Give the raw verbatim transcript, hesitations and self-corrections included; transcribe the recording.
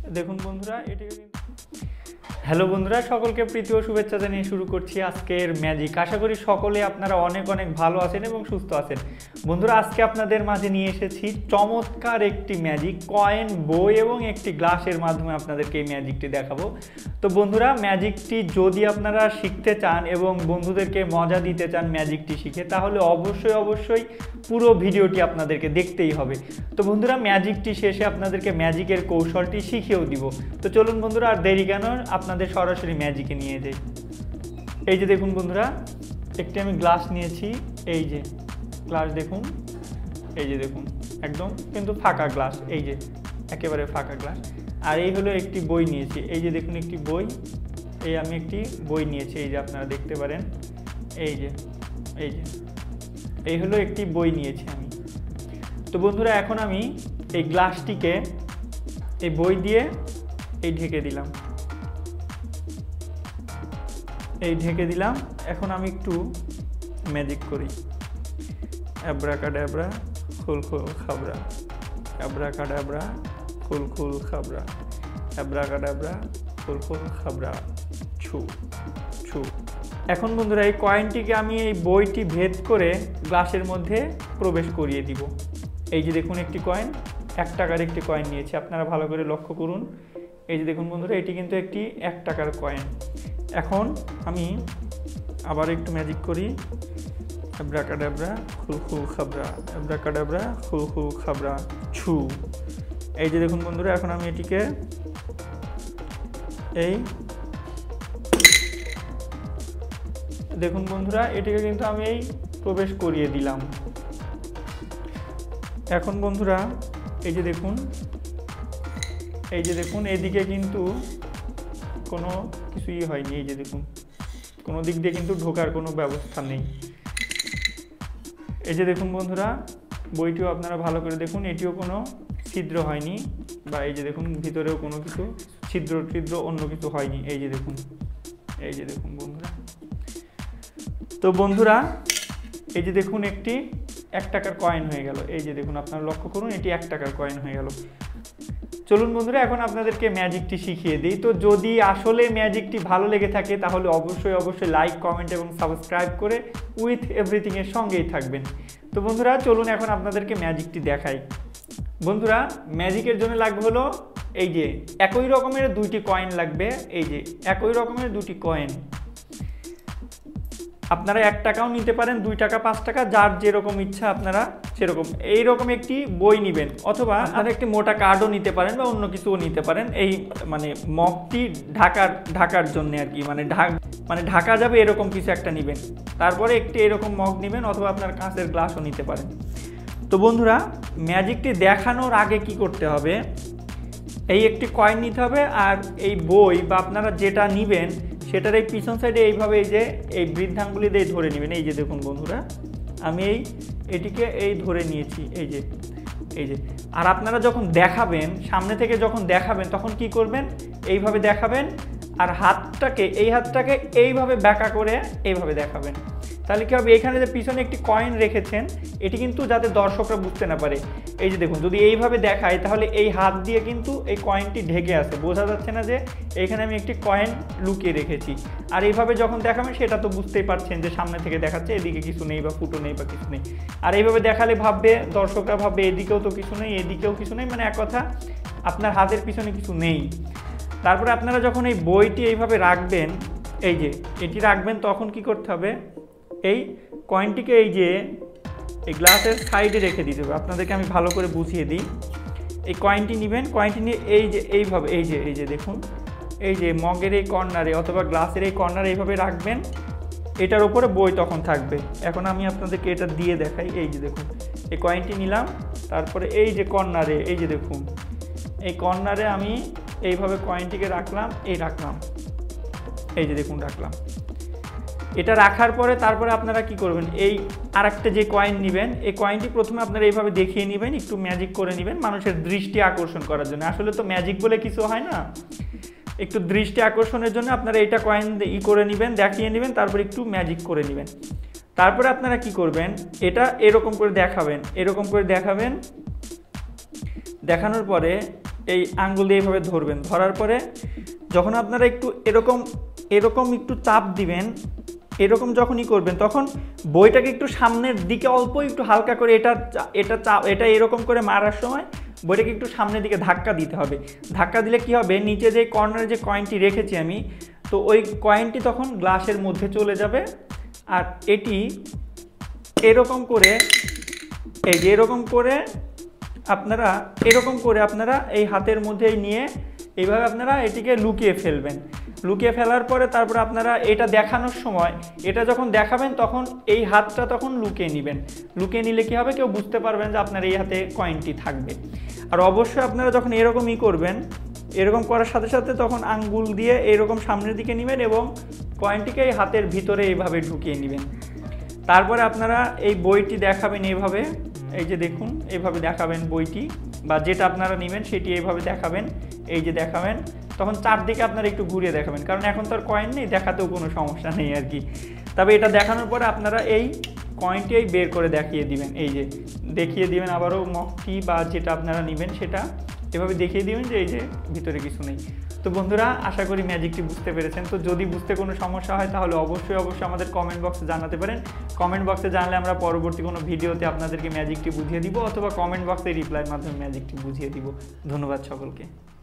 দেখুন বন্ধুরা, এটিকে কিন্তু হ্যালো বন্ধুরা, সকলকে প্রীতি ও শুভেচ্ছা জানিয়ে শুরু করছি আজকের ম্যাজিক। আশা করি সকলে আপনারা অনেক অনেক ভালো আছেন এবং সুস্থ আছেন। বন্ধুরা, আজকে আপনাদের মাঝে নিয়ে এসেছি চমৎকার একটি ম্যাজিক, কয়েন, বই এবং একটি গ্লাসের মাধ্যমে আপনাদেরকে এই ম্যাজিকটি দেখাবো। তো বন্ধুরা, ম্যাজিকটি যদি আপনারা শিখতে চান এবং বন্ধুদেরকে মজা দিতে চান ম্যাজিকটি শিখে, তাহলে অবশ্যই অবশ্যই পুরো ভিডিওটি আপনাদেরকে দেখতেই হবে। তো বন্ধুরা, ম্যাজিকটি শেষে আপনাদেরকে ম্যাজিকের কৌশলটি শিখিয়েও দিব। তো চলুন বন্ধুরা, আর দেরি কেন, আপনাদের সরাসরি ম্যাজিকে নিয়ে যাই। এই যে দেখুন বন্ধুরা, একটি আমি গ্লাস নিয়েছি। এই যে গ্লাস দেখুন, এই যে দেখুন, একদম কিন্তু ফাঁকা গ্লাস, এই যে একেবারে ফাঁকা গ্লাস। আর এই হলো একটি বই নিয়েছি। এই যে দেখুন একটি বই, এই আমি একটি বই নিয়েছি, এই যে আপনারা দেখতে পারেন। এই যে এই যে এই হলো একটি বই নিয়েছি আমি। তো বন্ধুরা, এখন আমি এই গ্লাসটিকে এই বই দিয়ে এই ঢেকে দিলাম, এই ঢেকে দিলাম। এখন আমি একটু ম্যাজিক করি। অ্যাব্রাকাডাব্রা খুল খুল খাবরা, অ্যাব্রাকাডাব্রা খুল খুল খাবরা, অ্যাব্রাকাডাব্রা খুল খুল খাবরা, ছু ছু। এখন বন্ধুরা, এই কয়েনটিকে আমি এই বইটি ভেদ করে গ্লাসের মধ্যে প্রবেশ করিয়ে দিব। এই যে দেখুন একটি কয়েন, এক টাকার একটি কয়েন নিয়েছি, আপনারা ভালো করে লক্ষ্য করুন। এই যে দেখুন বন্ধুরা, এটি কিন্তু একটি এক টাকার কয়েন। এখন আমি আবার একটু ম্যাজিক করি। অ্যাব্রাকাডাব্রা খুল খুল খাবরা, অ্যাব্রাকাডাব্রা খুল খুল খাবরা, ছু। এই যে দেখুন বন্ধুরা, এখন আমি এটিকে এই দেখুন বন্ধুরা, এটিকে কিন্তু আমি এই প্রবেশ করিয়ে দিলাম। এখন বন্ধুরা, এই যে দেখুন, এই যে দেখুন, এদিকে কিন্তু কোনো কিছুই হয়নি। এই যে দেখুন, কোনো দিক দিয়ে কিন্তু ঢোকার কোনো ব্যবস্থা নেই। এই যে দেখুন বন্ধুরা, বইটিও আপনারা ভালো করে দেখুন, এটিও কোনো ছিদ্র হয়নি, বা এই যে দেখুন ভিতরেও কোনো কিছু ছিদ্র ছিদ্র অন্য কিছু হয়নি। এই যে দেখুন, এই যে দেখুন বন্ধুরা। তো বন্ধুরা, এই যে দেখুন একটি এক টাকার কয়েন হয়ে গেল। এই যে দেখুন, আপনারা লক্ষ্য করুন, এটি এক টাকার কয়েন হয়ে গেল। চলুন বন্ধুরা, এখন আপনাদেরকে ম্যাজিকটি শিখিয়ে দিই। তো যদি আসলে ম্যাজিকটি ভালো লেগে থাকে, তাহলে অবশ্যই অবশ্যই লাইক, কমেন্ট এবং সাবস্ক্রাইব করে উইথ এভরিথিংয়ের সঙ্গেই থাকবেন। তো বন্ধুরা, চলুন এখন আপনাদেরকে ম্যাজিকটি দেখাই। বন্ধুরা, ম্যাজিকের জন্য লাগবে হলো এই যে একই রকমের দুইটি কয়েন লাগবে। এই যে একই রকমের দুটি কয়েন, আপনারা এক টাকাও নিতে পারেন, দুই টাকা, পাঁচ টাকা, যার যেরকম ইচ্ছা আপনারা সেরকম। এইরকম একটি বই নেবেন, অথবা আপনারা একটি মোটা কার্ডও নিতে পারেন, বা অন্য কিছুও নিতে পারেন। এই মানে মগটি ঢাকার ঢাকার জন্য আর কি, মানে ঢাক মানে ঢাকা যাবে এরকম কিছু একটা নেবেন। তারপরে একটি এরকম মগ নেবেন, অথবা আপনার কাঁচের গ্লাসও নিতে পারেন। তো বন্ধুরা, ম্যাজিকটি দেখানোর আগে কি করতে হবে, এই একটি কয়েন নিতে হবে, আর এই বই বা আপনারা যেটা নেবেন সেটার এই পিছন সাইডে এইভাবে এই যে এই বৃদ্ধাঙ্গুলি দিয়ে ধরে নেবেন। এই যে দেখুন বন্ধুরা, আমি এই এটিকে এই ধরে নিয়েছি। এই যে এই যে আর আপনারা যখন দেখাবেন, সামনে থেকে যখন দেখাবেন, তখন কি করবেন, এইভাবে দেখাবেন, আর হাতটাকে এই হাতটাকে এইভাবে ব্যাকা করে এইভাবে দেখাবেন। তাহলে কি হবে, এখানে যে পিছনে একটি কয়েন রেখেছেন, এটি কিন্তু যাতে দর্শকরা বুঝতে না পারে। এই যে দেখুন, যদি এইভাবে দেখায়, তাহলে এই হাত দিয়ে কিন্তু এই কয়েনটি ঢেকে আছে, বোঝা যাচ্ছে না যে এখানে আমি একটি কয়েন লুকিয়ে রেখেছি। আর এইভাবে যখন দেখাবেন, সেটা তো বুঝতেই পারছেন যে সামনে থেকে দেখাচ্ছে, এদিকে কিছু নেই, বা ফুটো নেই, বা কিছু নেই। আর এইভাবে দেখালে ভাববে, দর্শকরা ভাববে এদিকেও তো কিছু নেই, এদিকেও কিছু নেই, মানে এক কথা আপনার হাতের পিছনে কিছু নেই। তারপরে আপনারা যখন এই বইটি এইভাবে রাখবেন, এই যে এটি রাখবেন, তখন কি করতে হবে, এই কয়েনটিকে এই যে এই গ্লাসের সাইডে রেখে দিতে হবে। আপনাদেরকে আমি ভালো করে বুঝিয়ে দিই। এই কয়েনটি নেবেন, কয়েনটি নিয়ে এই যে এইভাবে এই যে এই যে দেখুন, এই যে মগের এই কর্নারে অথবা গ্লাসের এই কর্নারে এইভাবে রাখবেন, এটার উপরে বই তখন থাকবে। এখন আমি আপনাদেরকে এটা দিয়ে দেখাই। এই যে দেখুন, এই কয়েনটি নিলাম, তারপরে এই যে কর্নারে, এই যে দেখুন, এই কর্নারে আমি এইভাবে কয়েনটিকে রাখলাম, এই রাখলাম, এই যে দেখুন রাখলাম। এটা রাখার পরে তারপরে আপনারা কি করবেন, এই আরেকটা যে কয়েন নেবেন, এই কয়েনটি প্রথমে আপনারা এইভাবে দেখিয়ে নেবেন, একটু ম্যাজিক করে নেবেন মানুষের দৃষ্টি আকর্ষণ করার জন্য। আসলে তো ম্যাজিক বলে কিছু হয় না, একটু দৃষ্টি আকর্ষণের জন্য আপনারা এইটা কয়েন ই করে নেবেন, দেখিয়ে নেবেন, তারপর একটু ম্যাজিক করে নেবেন। তারপরে আপনারা কি করবেন, এটা এরকম করে দেখাবেন, এরকম করে দেখাবেন। দেখানোর পরে এই আঙ্গুল দিয়ে এইভাবে ধরবেন, ধরার পরে যখন আপনারা একটু এরকম এরকম একটু চাপ দিবেন, এরকম যখনই করবেন তখন বইটাকে একটু সামনের দিকে অল্প একটু হালকা করে এটা এটা চাপ এটা এরকম করে মারার সময় বইটাকে একটু সামনের দিকে ধাক্কা দিতে হবে। ধাক্কা দিলে কি হবে, নিচে যে কর্নারে যে কয়েনটি রেখেছি আমি, তো ওই কয়েনটি তখন গ্লাসের মধ্যে চলে যাবে। আর এটি এরকম করে এই যে এরকম করে আপনারা এরকম করে আপনারা এই হাতের মধ্যেই নিয়ে এইভাবে আপনারা এটিকে লুকিয়ে ফেলবেন। লুকিয়ে ফেলার পরে তারপরে আপনারা এটা দেখানোর সময় এটা যখন দেখাবেন তখন এই হাতটা তখন লুকিয়ে নেবেন। লুকিয়ে নিলে কী হবে, কেউ বুঝতে পারবেন যে আপনার এই হাতে কয়েনটি থাকবে। আর অবশ্যই আপনারা যখন এরকমই করবেন, এরকম করার সাথে সাথে তখন আঙ্গুল দিয়ে এরকম সামনের দিকে নেবেন এবং কয়েনটিকে এই হাতের ভিতরে এইভাবে ঢুকিয়ে নেবেন। তারপরে আপনারা এই বইটি দেখাবেন এইভাবে, এই যে দেখুন এইভাবে দেখাবেন বইটি, বা যেটা আপনারা নেবেন সেটি এইভাবে দেখাবেন, এই যে দেখাবেন। তখন চারদিকে আপনারা একটু ঘুরিয়ে দেখাবেন, কারণ এখন তো আর কয়েন নেই, দেখাতেও কোনো সমস্যা নেই আর কি। তবে এটা দেখানোর পরে আপনারা এই কয়েনটি এই বের করে দেখিয়ে দিবেন, এই যে দেখিয়ে দিবেন আবারও মগটি বা যেটা আপনারা নেবেন সেটা এভাবে দেখিয়ে দিবেন যে এই যে ভিতরে কিছু নেই। তো বন্ধুরা, আশা করি ম্যাজিকটি বুঝতে পেরেছেন। তো যদি বুঝতে কোনো সমস্যা হয় তাহলে অবশ্যই অবশ্যই আমাদের কমেন্ট বক্সে জানাতে পারেন। কমেন্ট বক্সে জানলে আমরা পরবর্তী কোনো ভিডিওতে আপনাদেরকে ম্যাজিকটি বুঝিয়ে দিব, অথবা কমেন্ট বক্সে রিপ্লাইয়ের মাধ্যমে ম্যাজিকটি বুঝিয়ে দিব। ধন্যবাদ সকলকে।